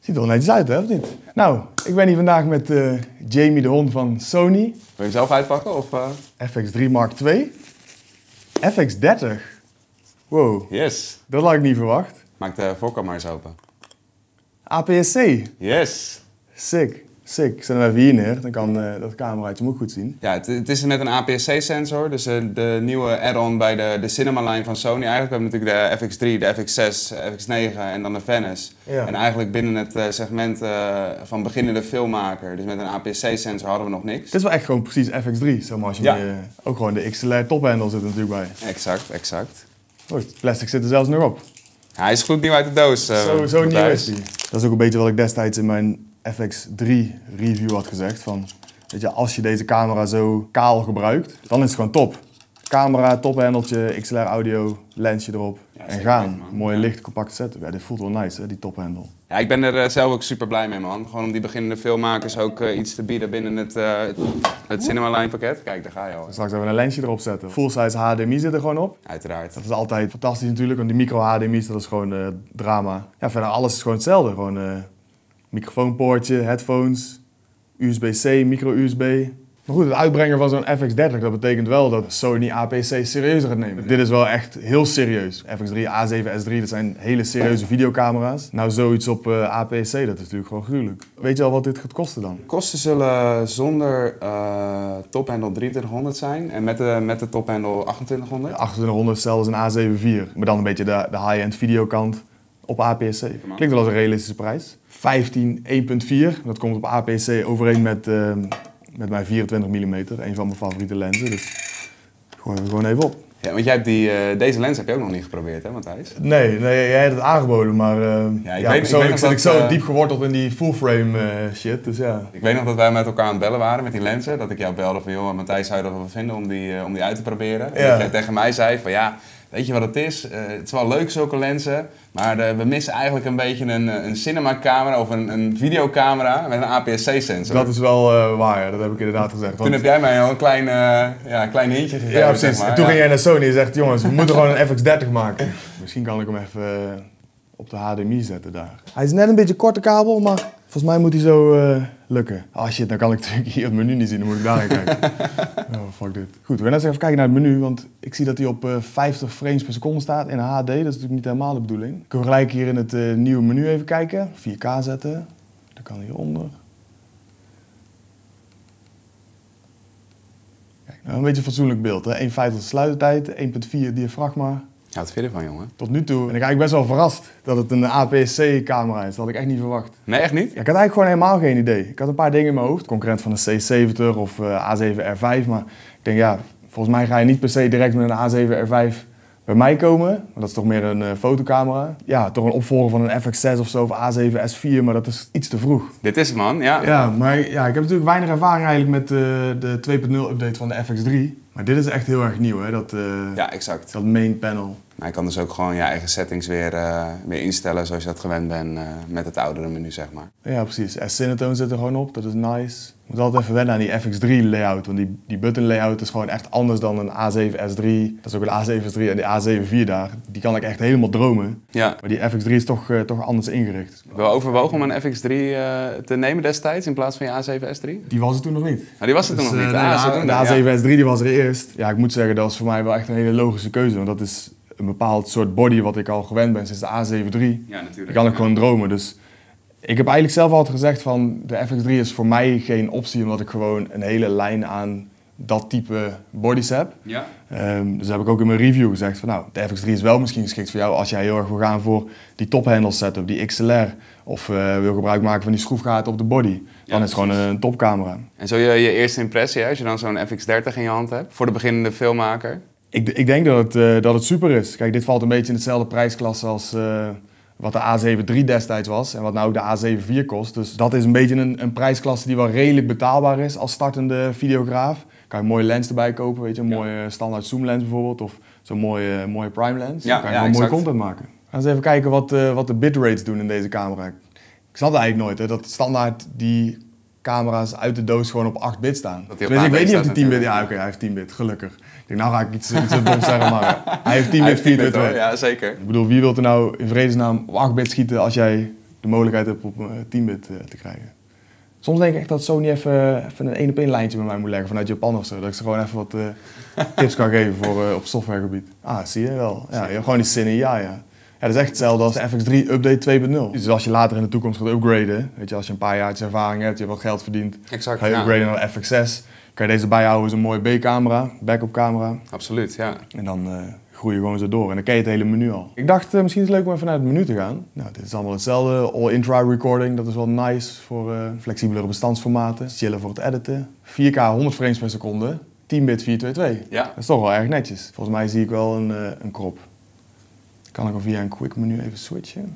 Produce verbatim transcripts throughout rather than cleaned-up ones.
Ziet er wel netjes uit, hè, of niet? Nou, ik ben hier vandaag met uh, Jamie de Hond van Sony. Wil je hem zelf uitpakken? Of, uh... F X drie Mark twee. F X dertig. Wow. Yes. Dat had ik niet verwacht. Maak de voorkant maar eens open. A P S C. Yes. Sick. Sick. Ik zet hem even hier neer, dan kan uh, dat cameraatje hem ook goed zien. Ja, het, het is net een A P S C-sensor, dus uh, de nieuwe add-on bij de, de Cinema-line van Sony. Eigenlijk we hebben natuurlijk de F X drie, de F X zes, de F X negen en dan de Venice. Ja. En eigenlijk binnen het uh, segment uh, van beginnende filmmaker, dus met een A P S C-sensor hadden we nog niks. Dit is wel echt gewoon precies F X drie, zeg maar, als je ja. mee, uh, ook gewoon de X L R tophandle zit er natuurlijk bij. Exact, exact. Oh, het plastic zit er zelfs nog op. Ja, hij is gloednieuw uit de doos. Uh, zo zo nieuw is hij. Dat is ook een beetje wat ik destijds in mijn F X drie review had gezegd. Van, weet je, als je deze camera zo kaal gebruikt, dan is het gewoon top. Camera, tophandeltje, X L R audio, lensje erop ja, en gaan. Man. Mooie licht, compact setup. Ja, dit voelt wel nice, hè, die tophandle. Ja, ik ben er uh, zelf ook super blij mee, man. Gewoon om die beginnende filmmakers ook uh, iets te bieden binnen het, uh, het, het Cinema Line pakket. Kijk, daar ga je al. Straks even een lensje erop zetten. Full-size H D M I zit er gewoon op. Uiteraard. Dat is altijd fantastisch natuurlijk, want die micro H D M I's, dat is gewoon uh, drama. Ja, verder alles is gewoon hetzelfde. Gewoon uh, microfoonpoortje, headphones, U S B C, micro-U S B. Maar goed, het uitbrengen van zo'n F X dertig, dat betekent wel dat Sony A P S C serieuzer gaat nemen. Dit is wel echt heel serieus. F X drie, A zeven S drie, dat zijn hele serieuze videocamera's. Nou, zoiets op uh, A P S C, dat is natuurlijk gewoon gruwelijk. Weet je al wat dit gaat kosten dan? De kosten zullen zonder uh, tophandle drieëntwintighonderd zijn en met de, met de tophandle achtentwintighonderd. achtentwintighonderd stel als een A zeven vier, maar dan een beetje de, de high-end videokant op A P S C. Klinkt wel als een realistische prijs. vijftien één komma vier, dat komt op A P S C overeen met... Uh, Met mijn vierentwintig millimeter, een van mijn favoriete lenzen, dus gooi er gewoon even op. Ja, want jij hebt die, uh, deze lens heb je ook nog niet geprobeerd, hè Matthijs? Nee, nee, jij hebt het aangeboden, maar uh, ja, ik ja, weet, persoonlijk ik zit ik zo uh, diep geworteld in die full frame uh, shit, dus ja. Ik weet nog dat wij met elkaar aan het bellen waren met die lenzen, dat ik jou belde van joh, Matthijs zou je dat wel vinden om die, uh, om die uit te proberen. En ja. dat jij tegen mij zei van ja, weet je wat het is? Uh, het is wel leuk zulke lenzen, maar uh, we missen eigenlijk een beetje een, een cinema-camera of een, een videocamera met een A P S C-sensor. Dat is wel uh, waar, ja. Dat heb ik inderdaad gezegd. Toen want... heb jij mij al een klein, uh, ja, klein hintje gegeven. Ja, precies. Zeg maar. En toen ja. ging jij naar Sony en zegt, jongens, we moeten gewoon een F X dertig maken. Misschien kan ik hem even uh, op de H D M I zetten daar. Hij is net een beetje korte kabel, maar volgens mij moet hij zo uh, lukken. Ah shit, dan kan ik natuurlijk hier het menu niet zien, dan moet ik daarin kijken. Oh, fuck dit. Goed, we gaan eens even kijken naar het menu, want ik zie dat hij op uh, vijftig frames per seconde staat in H D. Dat is natuurlijk niet helemaal de bedoeling. Kunnen we gelijk hier in het uh, nieuwe menu even kijken. vier K zetten. Dat kan hieronder. Kijk, nou een beetje een fatsoenlijk beeld, hè. één komma vijftig sluitertijd, één komma vier diafragma. Ja, wat vind je ervan, jongen? Tot nu toe ben ik eigenlijk best wel verrast dat het een A P S C-camera is. Dat had ik echt niet verwacht. Nee, echt niet? Ja, ik had eigenlijk gewoon helemaal geen idee. Ik had een paar dingen in mijn hoofd. Concurrent van een C zeventig of uh, A zeven R vijf. Maar ik denk, ja, volgens mij ga je niet per se direct met een A zeven R vijf bij mij komen. Want dat is toch meer een uh, fotocamera. Ja, toch een opvolger van een F X zes of zo of A zeven S vier. Maar dat is iets te vroeg. Dit is het, man. Ja, ja maar ja, ik heb natuurlijk weinig ervaring eigenlijk met uh, de twee punt nul update van de F X drie. Maar dit is echt heel erg nieuw, hè? Dat, uh, ja, exact. Dat main panel. Maar je kan dus ook gewoon je eigen settings weer, uh, weer instellen zoals je dat gewend bent uh, met het oudere menu, zeg maar. Ja, precies. S-Cinetone zit er gewoon op, dat is nice. Je moet altijd even wennen aan die F X drie layout, want die, die button layout is gewoon echt anders dan een A zeven S drie. Dat is ook een A zeven S drie en die A zeven vier daar. Die kan ik echt helemaal dromen. Ja. Maar die F X drie is toch, uh, toch anders ingericht. Heb je wel overwogen om een F X drie uh, te nemen destijds in plaats van je A zeven S drie? Die was er toen nog niet. Nou, die was er dus, toen nog niet. Uh, ah, de, de, de A zeven S drie die was er eerst. Ja, ik moet zeggen, dat was voor mij wel echt een hele logische keuze, want dat is een bepaald soort body wat ik al gewend ben sinds de A zeven drie. Ja, natuurlijk. Die kan ik ja. gewoon dromen. Dus ik heb eigenlijk zelf altijd gezegd van de F X drie is voor mij geen optie, omdat ik gewoon een hele lijn aan dat type bodies heb. Ja. Um, dus heb ik ook in mijn review gezegd van nou, de F X drie is wel misschien geschikt voor jou als jij heel erg wil gaan voor die tophandle setup, die X L R. Of uh, wil gebruik maken van die schroefgaten op de body. Dan ja, is het gewoon een, een topcamera. En zo je, je eerste impressie, hè, als je dan zo'n F X dertig in je hand hebt, voor de beginnende filmmaker? Ik, ik denk dat het, uh, dat het super is. Kijk, dit valt een beetje in dezelfde prijsklasse als uh, wat de A zeven drie destijds was en wat nou ook de A zeven vier kost. Dus dat is een beetje een, een prijsklasse die wel redelijk betaalbaar is als startende videograaf. Kan je een mooie lens erbij kopen, weet je, een ja. mooie standaard zoomlens bijvoorbeeld of zo'n mooie, mooie prime lens. Ja, Dan kan je ja, gewoon exact. mooie content maken. Gaan we eens even kijken wat, uh, wat de bitrates doen in deze camera. Ik snap het eigenlijk nooit, hè, dat standaard die camera's uit de doos gewoon op acht bit staan. Dus ik weet niet of die tien bit... Ja, oké, okay, hij heeft tien bit, gelukkig. Ik denk, nou ga ik iets, iets doms zeggen, maar hij heeft tien bit vier twee twee. Ja, zeker. Ik bedoel, wie wil er nou in vredesnaam op acht bit schieten als jij de mogelijkheid heb op een tien bit uh, te krijgen. Soms denk ik echt dat Sony even, even een één op één lijntje bij mij moet leggen vanuit Japan of zo. Dat ik ze gewoon even wat uh, tips kan geven voor, uh, op softwaregebied. Ah, zie je wel. Ja, je hebt gewoon die Cine, ja, ja. Ja, dat is echt hetzelfde als de F X drie Update twee punt nul. Dus als je later in de toekomst gaat upgraden, weet je, als je een paar jaar ervaring hebt, je hebt wat geld verdiend, exact, ga je upgraden ja. naar de F X zes, kan je deze bijhouden als een mooie B-camera, backup camera. Absoluut, ja. En dan uh, groei je gewoon zo door en dan ken je het hele menu al. Ik dacht, uh, misschien is het leuk om even naar het menu te gaan. Nou, dit is allemaal hetzelfde. All-in-dry recording, dat is wel nice voor uh, flexibelere bestandsformaten. Chillen voor het editen. vier K honderd frames per seconde, tien bit vier twee twee. Ja. Dat is toch wel erg netjes. Volgens mij zie ik wel een, uh, een crop. Kan ik al via een quick menu even switchen?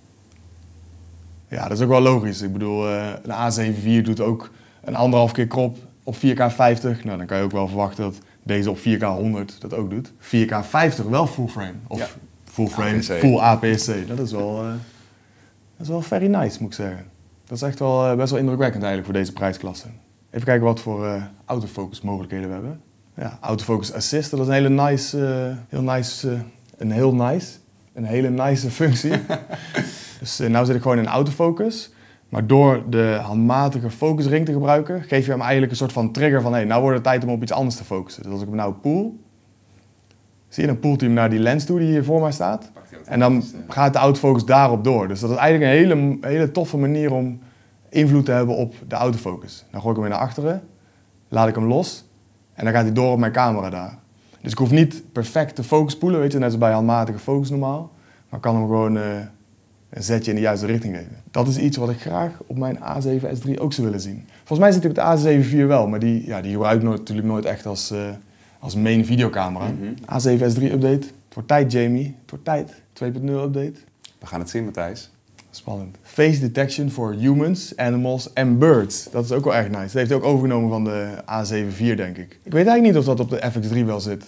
Ja, dat is ook wel logisch. Ik bedoel, uh, een A zeven vier doet ook een anderhalf keer crop op vier K vijftig. Nou, dan kan je ook wel verwachten dat deze op vier K honderd dat ook doet. vier K vijftig wel full frame. Of ja. full frame, A P S C. Full A P S C. Dat is wel, uh, dat is wel very nice, moet ik zeggen. Dat is echt wel uh, best wel indrukwekkend eigenlijk voor deze prijsklasse. Even kijken wat voor uh, autofocus mogelijkheden we hebben. Ja, autofocus assist, dat is een hele nice, uh, heel nice, uh, een heel nice, een hele nice functie. Dus uh, nou zit ik gewoon in autofocus. Maar door de handmatige focusring te gebruiken, geef je hem eigenlijk een soort van trigger van hé, hey, nou wordt het tijd om op iets anders te focussen. Dus als ik hem nou pool, zie je, dan poelt hij hem naar die lens toe die hier voor mij staat. En dan gaat de autofocus daarop door. Dus dat is eigenlijk een hele, hele toffe manier om invloed te hebben op de autofocus. Dan gooi ik hem weer naar achteren, laat ik hem los en dan gaat hij door op mijn camera daar. Dus ik hoef niet perfect te focuspoelen, weet je, net als bij handmatige focus normaal. Maar ik kan hem gewoon uh, een zetje in de juiste richting geven. Dat is iets wat ik graag op mijn A zeven S drie ook zou willen zien. Volgens mij zit hij op de A zeven vier wel, maar die, ja, die gebruik ik nooit, natuurlijk nooit echt als, uh, als main videocamera. Mm-hmm. A zeven S drie update. Het wordt tijd, Jamie. Het wordt tijd. twee punt nul update. We gaan het zien, Matthijs. Spannend. Face detection for humans, animals en birds. Dat is ook wel erg nice. Dat heeft hij ook overgenomen van de A zeven vier, denk ik. Ik weet eigenlijk niet of dat op de F X drie wel zit.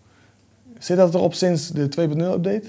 Zit dat erop sinds de twee punt nul update?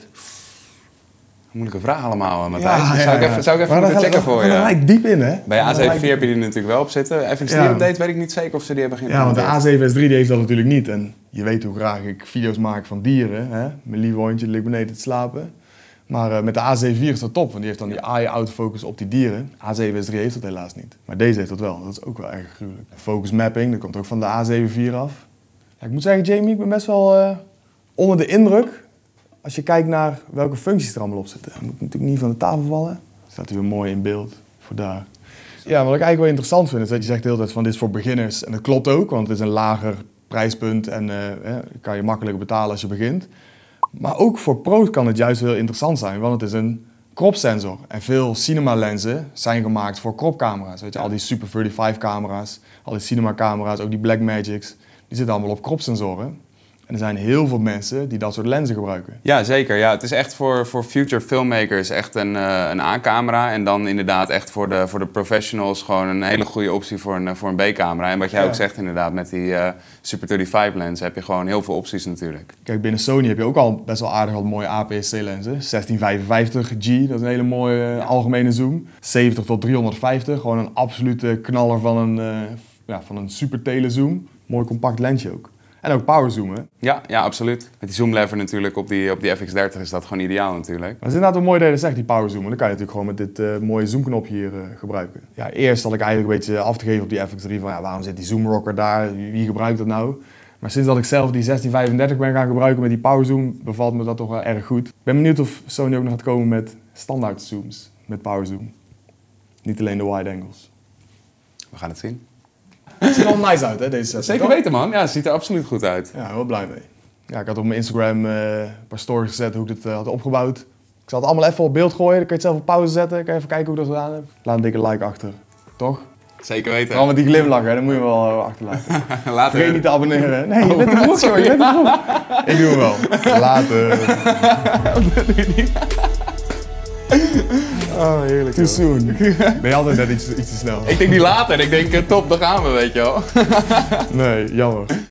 Moeilijke vraag allemaal, Matthijs. Ja, ja, ja. Zou ik even, zou ik even moeten checken voor je? Daar lijkt diep in, hè? Bij A zeven vier heb je die natuurlijk wel op zitten. F X drie ja. update weet ik niet zeker of ze die hebben geïmplementeerd. Ja, want de A zeven S drie die heeft dat natuurlijk niet. En je weet hoe graag ik video's maak van dieren. Hè? Mijn lieve hondje ligt beneden te slapen. Maar uh, met de A zeven vier is dat top, want die heeft dan die eye autofocus op die dieren. A zeven S drie heeft dat helaas niet. Maar deze heeft dat wel. Dat is ook wel erg gruwelijk. Focus mapping, dat komt ook van de A zeven vier af. Ja, ik moet zeggen, Jamie, ik ben best wel uh, onder de indruk. Als je kijkt naar welke functies er allemaal op zitten. Dat moet natuurlijk niet van de tafel vallen. Staat hier weer mooi in beeld voor daar. Ja, wat ik eigenlijk wel interessant vind is dat je zegt de hele tijd van dit is voor beginners. En dat klopt ook, want het is een lager prijspunt en uh, eh, kan je makkelijker betalen als je begint. Maar ook voor pro's kan het juist heel interessant zijn, want het is een crop sensor. En veel cinema lenzen zijn gemaakt voor cropcamera's. Weet je, al die Super vijfendertig camera's, al die cinema camera's, ook die Blackmagics, die zitten allemaal op crop sensoren. En er zijn heel veel mensen die dat soort lenzen gebruiken. Ja, zeker. Ja, het is echt voor, voor future filmmakers echt een, uh, een A-camera. En dan inderdaad echt voor de, voor de professionals gewoon een hele goede optie voor een, voor een B-camera. En wat jij ja. ook zegt inderdaad, met die uh, Super vijfendertig lens heb je gewoon heel veel opties natuurlijk. Kijk, binnen Sony heb je ook al best wel aardig wat mooie A P S C lenzen. zestien vijfenvijftig G, dat is een hele mooie uh, algemene zoom. zeventig tot driehonderdvijftig, gewoon een absolute knaller van een, uh, ja, van een super telezoom. Mooi compact lensje ook. En ook powerzoomen. Ja, ja, absoluut. Met die zoomlever natuurlijk op die, op die F X dertig is dat gewoon ideaal natuurlijk. Maar het is inderdaad wel mooi dat je zegt, die powerzoomen. Dan kan je natuurlijk gewoon met dit uh, mooie zoomknopje hier uh, gebruiken. Ja, eerst had ik eigenlijk een beetje af te geven op die F X drie van ja, waarom zit die zoomrocker daar? Wie, wie gebruikt dat nou? Maar sinds dat ik zelf die zestien vijfendertig ben gaan gebruiken met die powerzoom, bevalt me dat toch wel erg goed. Ik ben benieuwd of Sony ook nog gaat komen met standaard zooms met powerzoom. Niet alleen de wide angles. We gaan het zien. Het ziet er wel nice uit, hè, deze set. Zeker weten, man. Ja, het ziet er absoluut goed uit. Ja, heel blij mee. Ja, ik had op mijn Instagram uh, een paar stories gezet hoe ik het uh, had opgebouwd. Ik zal het allemaal even op beeld gooien, dan kun je het zelf op pauze zetten. Dan kan je even kijken hoe ik dat gedaan heb. Laat een dikke like achter, toch? Zeker weten. Vooral met die glimlach, hè, dat moet je wel uh, achterlaten. Later. Vergeet niet te abonneren. Nee, je bent te vroeg, joh. Je bent te vroeg. Ik doe hem wel. Later. Oh, heerlijk. Too soon. Ben je altijd net iets, iets te snel? Ik denk niet later. Ik denk, top, daar gaan we, weet je wel. Nee, jammer.